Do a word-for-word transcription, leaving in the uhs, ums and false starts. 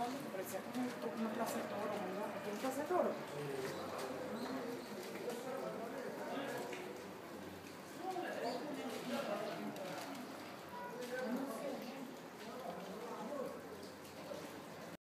grabando, que parecía como un to- una plaza de toro, ¿no? Aquí en Plaza de Toro.